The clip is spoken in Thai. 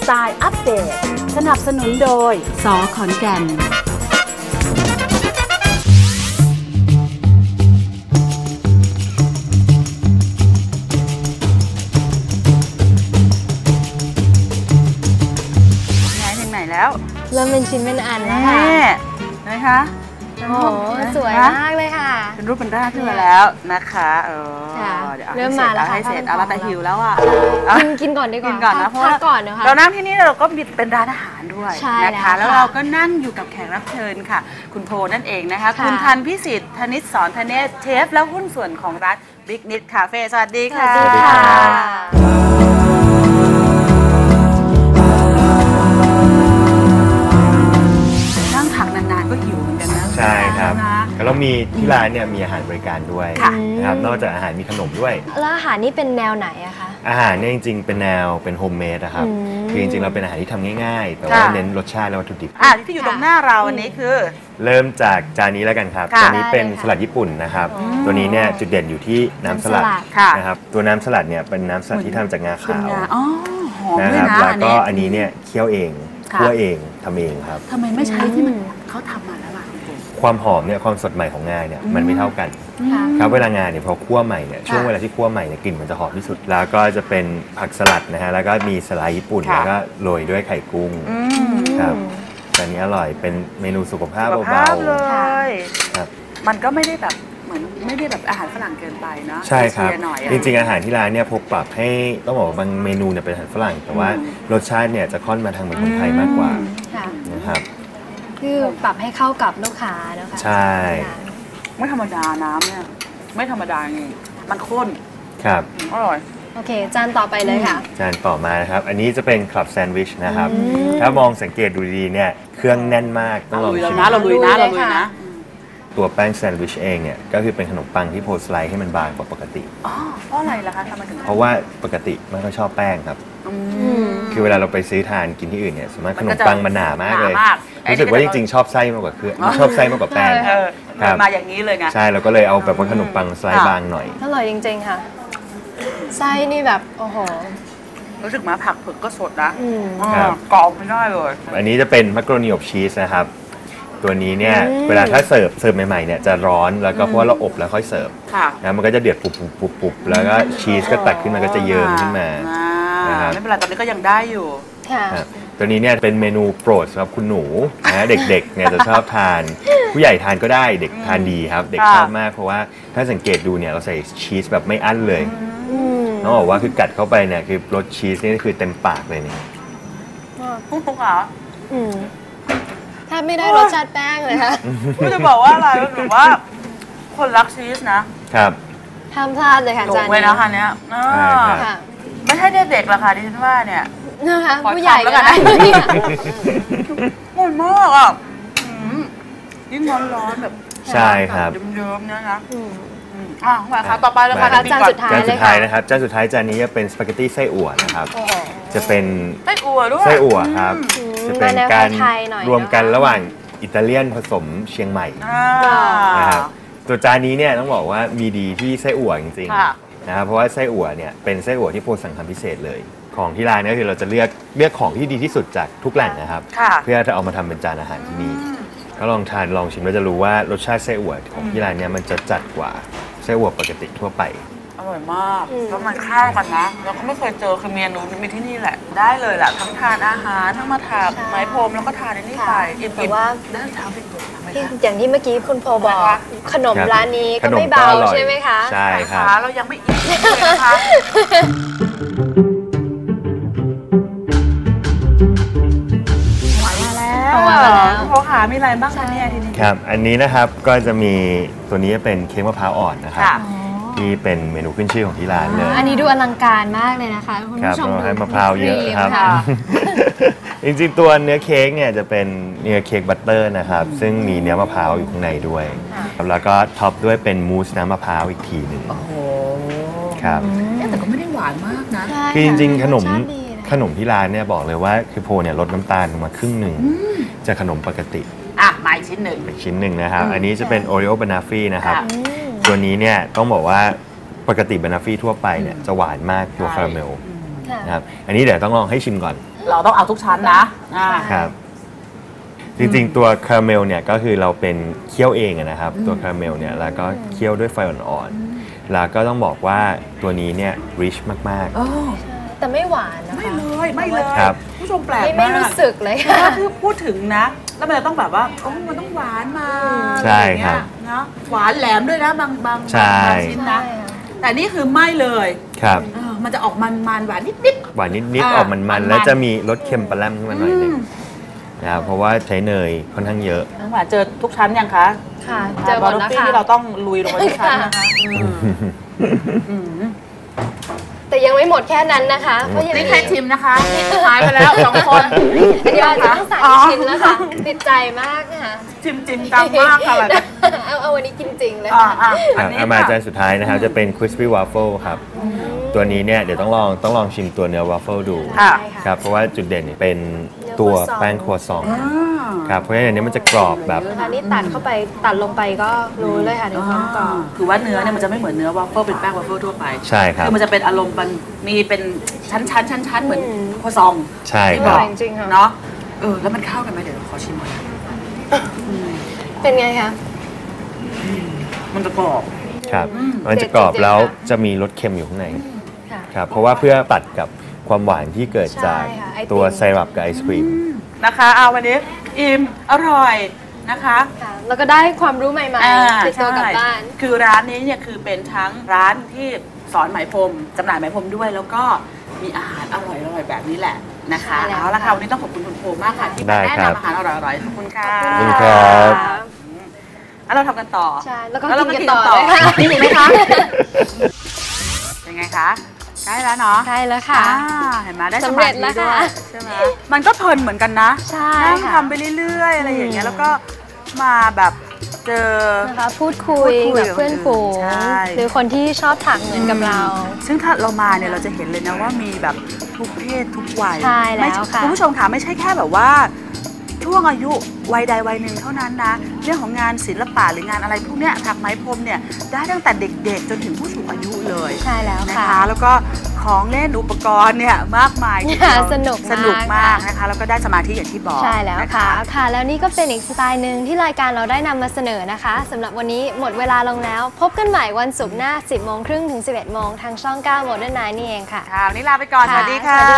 ไตล์อัปเดตสนับสนุนโดยสขอนแก่นแล้วเริ่มเป็นชิ้นเป็นอันแล้วค่ะนะคะโอ้สวยมากเลยค่ะเป็นรูปเป็นร่างขึ้นมาแล้วนะคะเดี๋ยวเริ่มมาแล้วให้เสร็จเอาแต่หิวแล้วอ่ะกินก่อนดีกว่ากินก่อนนะเพราะว่าก่อนนะคะเรานั่งที่นี่เราก็เป็นร้านอาหารด้วยนะคะแล้วเราก็นั่งอยู่กับแขกรับเชิญค่ะคุณโพนั่นเองนะคะคุณทันพิสิทธิ์ธนิษฐ์สอนธเนศเชฟและหุ้นส่วนของร้าน Big Knit Cafe สวัสดีค่ะสวัสดีค่ะใช่ครับแล้วมีที่ร้านเนี่ยมีอาหารบริการด้วยนะครับนอกจากอาหารมีขนมด้วยแล้วอาหารนี่เป็นแนวไหนอะคะอาหารเนี่ยจริงๆเป็นแนวเป็นโฮมเมดนะครับคือจริงๆเราเป็นอาหารที่ทำง่ายๆแต่ว่าเน้นรสชาติและวัตถุดิบที่อยู่ตรงหน้าเราอันนี้คือเริ่มจากจานนี้แล้วกันครับจานนี้เป็นสลัดญี่ปุ่นนะครับตัวนี้เนี่ยจุดเด่นอยู่ที่น้ำสลัดนะครับตัวน้ำสลัดเนี่ยเป็นน้ำสลัดที่ทำจากงาขาวนะครับแล้วก็อันนี้เนี่ยเคี่ยวเองคั่วเองทำเองครับทำไมไม่ใช้ที่มันเขาทำมาแล้วล่ะความหอมเนี่ยความสดใหม่ของงาเนี่ยมันไม่เท่ากันครับเวลางาเนี่ยพอคั่วใหม่เนี่ยช่วงเวลาที่คั่วใหม่เนี่ยกลิ่นมันจะหอมที่สุดแล้วก็จะเป็นผักสลัดนะฮะแล้วก็มีสไลด์ญี่ปุ่นแล้วก็โรยด้วยไข่กุ้งครับอันนี้อร่อยเป็นเมนูสุขภาพเบาๆเลยครับมันก็ไม่ได้แบบเหมือนไม่ได้แบบอาหารฝรั่งเกินไปเนาะใช่ครับจริงๆอาหารที่ร้านเนี่ยพกปรับให้ต้องบอกว่าบางเมนูเนี่ยเป็นอาหารฝรั่งแต่ว่ารสชาติเนี่ยจะค่อนมาทางเหมือนคนไทยมากกว่านะครับคือปรับให้เข้ากับลูกค้านะคะใช่ไม่ธรรมดาน้ำเนี่ยไม่ธรรมดาไงมันข้นครับอร่อยโอเคจานต่อไปเลยค่ะจานต่อมานะครับอันนี้จะเป็นคลับแซนด์วิชนะครับถ้ามองสังเกตดูดีเนี่ยเครื่องแน่นมากต้องลองชิมเราลุยนะตัวแป้งแซนด์วิชเองเนี่ยก็คือเป็นขนมปังที่โพสไลด์ให้มันบางกว่าปกติเพราะอะไรล่ะคะทำไมถึงเพราะว่าปกติไม่ค่อยชอบแป้งครับคือเวลาเราไปซื้อทานกินที่อื่นเนี่ยสมมติขนมปังมันหนามากเลยรู้สึกว่าจริงๆชอบไส้มากกว่าคือชอบไส้มากกว่าแป้งมาอย่างนี้เลยไงใช่เราก็เลยเอาแบบว่าขนมปังสไลด์บางหน่อยอร่อยจริงๆค่ะไส้นี่แบบโอ้โหรู้สึกมาผักเผือกก็สดนะกรอบไม่ได้เลยอันนี้จะเป็นมักโรนีอบชีสนะครับตัวนี้เนี่ยเวลาถ้าเสิร์ฟใหม่ๆเนี่ยจะร้อนแล้วก็เพราะว่าเราอบแล้วค่อยเสิร์ฟนะมันก็จะเดือดปุบแล้วก็ชีสก็ตัดขึ้นมาก็จะเยิ้มขึ้นมาไม่เป็นไรตอนนี้ก็ยังได้อยู่ตัวนี้เนี่ยเป็นเมนูโปรดสำหรับคุณหนูนะเด็กๆเนี่ยจะชอบทานผู้ใหญ่ทานก็ได้เด็กทานดีครับเด็กชอบมากเพราะว่าถ้าสังเกตดูเนี่ยเราใส่ชีสแบบไม่อั้นเลยน้องบอกว่าคือกัดเข้าไปเนี่ยคือรสชีสนี่คือเต็มปากเลยเนี่ยพุ่งเหรอแทบไม่ได้รสชาติแป้งเลยค่ะก็จะบอกว่าอะไรหรือว่าคนรักชีสนะครับห้ามพลาดเลยค่ะจานนี้เลยนะคะเนี้ยไม่ใช่เด็กๆหรอกค่ะดิฉันว่าเนี่ยนะคะผู้ใหญ่ก็ได้หมดมากอ่ะยิ่งร้อนๆแบบใช่ครับเยิ้มๆนะคะมาค่ะต่อไปแล้วค่ะจานสุดท้ายเลยค่ะนะครับจานสุดท้ายจานนี้จะเป็นสปาเกตตี้ไส้อั่วนะครับจะเป็นไส้อั่วด้วยไส้อั่วครับจะเป็นการรวมกันระหว่างอิตาเลียนผสมเชียงใหม่นะครับตัวจานนี้เนี่ยต้องบอกว่ามีดีที่ไส้อั่วจริงๆนะครับเพราะว่าไส้อั่วเนี่ยเป็นไส้อั่วที่โพสั่งทำพิเศษเลยของที่ร้านนี่คือเราจะเลือกของที่ดีที่สุดจากทุกแหล่งนะครับเพื่อจะเอามาทำเป็นจานอาหารที่นี่ก็ลองชิมแล้วจะรู้ว่ารสชาติไส้อั่วของที่ร้านเนี่ยมันจะจัดกว่าไส้อั่วปกติทั่วไปอร่อยมากแล้วมันเข้ากันนะเราก็ไม่เคยเจอคือเมนูมีที่นี่แหละได้เลยแหละทั้งทานอาหารทั้งมาทานไม้พรมแล้วก็ทานในนี่ไปอิ่มว่าได้เท้าเป็นตัวอย่างที่เมื่อกี้คุณโพบอกขนมร้านนี้ก็ไม่เบาใช่ไหมคะใช่ครับเรายังไม่อิ่มเลยนะคะโพขามีอะไรบ้างคะเนี่ยทีนี้ครับอันนี้นะครับก็จะมีตัวนี้เป็นเค้กมะพร้าวอ่อนนะครับที่เป็นเมนูขึ้นชื่อของที่ร้านเลยอันนี้ดูอลังการมากเลยนะคะคุณผู้ชมให้มะพร้าวเยอะครับจริงๆตัวเนื้อเค้กเนี่ยจะเป็นเนื้อเค้กบัตเตอร์นะครับซึ่งมีเนื้อมะพร้าวอยู่ข้างในด้วยแล้วก็ท็อปด้วยเป็นมูสน้ำมะพร้าวอีกทีหนึ่งครับแต่ก็ไม่ได้หวานมากนะคือจริงๆขนมที่ร้านเนี่ยบอกเลยว่าคือโพเนี่ยลดน้ำตาลลงมาครึ่งหนึ่งจากขนมปกติมาอีกชิ้นหนึ่งนะครับอันนี้จะเป็นโอริโอบานาฟี่นะครับตัวนี้เนี่ยต้องบอกว่าปกติบานาฟี่ทั่วไปเนี่ยจะหวานมากตัวคาราเมลนะครับอันนี้เดี๋ยวต้องลองให้ชิมก่อนเราต้องเอาทุกชั้นนะครับจริงๆตัวคาราเมลเนี่ยก็คือเราเป็นเคี่ยวเองนะครับตัวคาราเมลเนี่ยแล้วก็เคี่ยวด้วยไฟอ่อนๆแล้วก็ต้องบอกว่าตัวนี้เนี่ย rich มากๆแต่ไม่หวานนะคะไม่เลยครับผู้ชมแปลกมากไม่รู้สึกเลยค่ะคือพูดถึงนะแล้วมันจะต้องแบบว่ามันต้องหวานมาใช่ครับเนาะหวานแหลมด้วยนะบางชิ้นนะแต่นี่คือไม่เลยครับมันจะออกมันหวานนิดหวานนิดออกมันแล้วจะมีรสเค็มปลาแรมขึ้นมาหน่อยนึงนะครับเพราะว่าใช้เนยค่อนข้างเยอะน้ำหวานเจอทุกชั้นยังคะค่ะเจอหมดแล้วค่ะที่เราต้องลุยลงไปทุกชั้นนะคะแต่ยังไม่หมดแค่นั้นนะคะเพราะยังนี่แค่ชิมนะคะหายไปแล้ว2 คนเดี๋ยวจะต้องสั่งชิมแล้วค่ะติดใจมากนะคะชิมจังมากค่ะแบบเอาวันนี้กินจริงเลยเอามาจานสุดท้ายนะครับจะเป็น crispy waffle ครับตัวนี้เนี่ยเดี๋ยวต้องลองชิมตัวเนื้อ waffle ดูครับเพราะว่าจุดเด่นเป็นตัวแป้งครัวซองครับเพราะฉะนั้นอันนี้มันจะกรอบแบบอันนี้ตัดลงไปก็รู้เลยค่ะในความกรอบคือว่าเนื้อเนี่ยมันจะไม่เหมือนเนื้อวาฟเฟิลเป็นแป้งวาฟเฟิลทั่วไปใช่ครับคือมันจะเป็นอารมณ์มีเป็นชั้นเหมือนครัวซองใช่ครับจริงๆเนาะแล้วมันเข้ากันไหมเดี๋ยวขอชิมก่อนเป็นไงคะมันจะกรอบครับมันจะกรอบแล้วจะมีรสเค็มอยู่ข้างในครับเพราะว่าเพื่อตัดกับความหวานที่เกิดจากตัวไซรัปกับไอศครีมนะคะเอาวันนี้อิ่มอร่อยนะคะแล้วก็ได้ความรู้ใหม่ๆติดตัวกลับบ้านคือร้านนี้เนี่ยคือเป็นทั้งร้านที่สอนไหมพรมจำหน่ายไหมพรมด้วยแล้วก็มีอาหารอร่อยแบบนี้แหละนะคะเอาละค่ะวันนี้ต้องขอบคุณคุณโพมากค่ะที่มาแนะนำอาหารอร่อยๆขอบคุณค่ะขอบคุณครับแล้วเราทำกันต่อใช่แล้วก็กินกันต่อนี่เห็นไหมคะเป็นไงคะใช่แล้วเนาะใช่แล้วค่ะเห็นไหมได้สำเร็จแล้วค่ะใช่ไหมมันก็เพลินเหมือนกันนะใช่ทำไปเรื่อยๆอะไรอย่างเงี้ยแล้วก็มาแบบเจอนะคะพูดคุยกับเพื่อนฝูงหรือคนที่ชอบถักเหมือนกับเราซึ่งถ้าเรามาเนี่ยเราจะเห็นเลยนะว่ามีแบบทุกเพศทุกวัยใช่แล้วค่ะคุณผู้ชมค่ะไม่ใช่แค่แบบว่าช่วงอายุวัยใดวัยหนึ่งเท่านั้นนะเรื่องของงานศิลปะหรืองานอะไรพวกเนี้ยถักไหมพรมเนี่ยได้ตั้งแต่เด็กๆจนถึงผู้สูงอายุเลยใช่แล้วนะคะแล้วก็ของเล่นอุปกรณ์เนี่ยมากมายสนุกมากนะคะแล้วก็ได้สมาธิอย่างที่บอกใช่แล้วค่ะแล้วนี่ก็เป็นอีกสไตล์หนึ่งที่รายการเราได้นำมาเสนอนะคะสำหรับวันนี้หมดเวลาลงแล้วพบกันใหม่วันศุกร์หน้า 10:30 ถึง 11:00 ทางช่อง 9 Modern Night นี่เองค่ะวันนี้ลาไปก่อนสวัสดีค่ะ